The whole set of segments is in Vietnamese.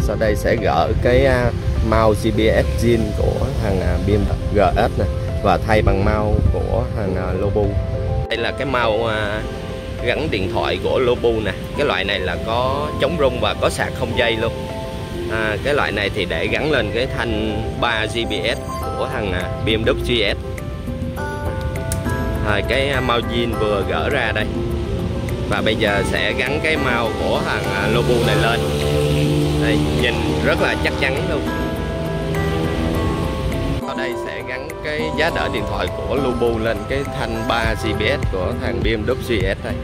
Sau đây sẽ gỡ cái mouse GPS zin của thằng BMGS này và thay bằng mouse của thằng Lobu. Đây là cái mouse gắn điện thoại của Lobu nè. Cái loại này là có chống rung và có sạc không dây luôn. Cái loại này thì để gắn lên cái thanh 3 GPS của thằng BMW GS. Cái mouse zin vừa gỡ ra đây. Và bây giờ sẽ gắn cái mouse của thằng Lobu này lên. Đây, nhìn rất là chắc chắn luôn. Ở đây sẽ gắn cái giá đỡ điện thoại của Lobu lên cái thanh 3 GPS của thằng BMW GS đây.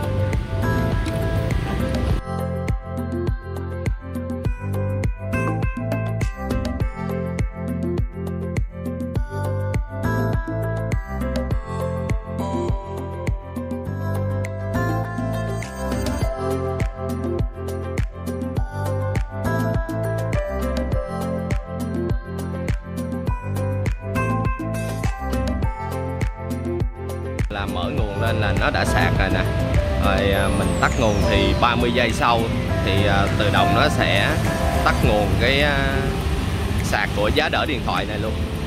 Là mở nguồn lên là nó đã sạc rồi nè. Rồi mình tắt nguồn thì 30 giây sau thì tự động nó sẽ tắt nguồn cái sạc của giá đỡ điện thoại này luôn.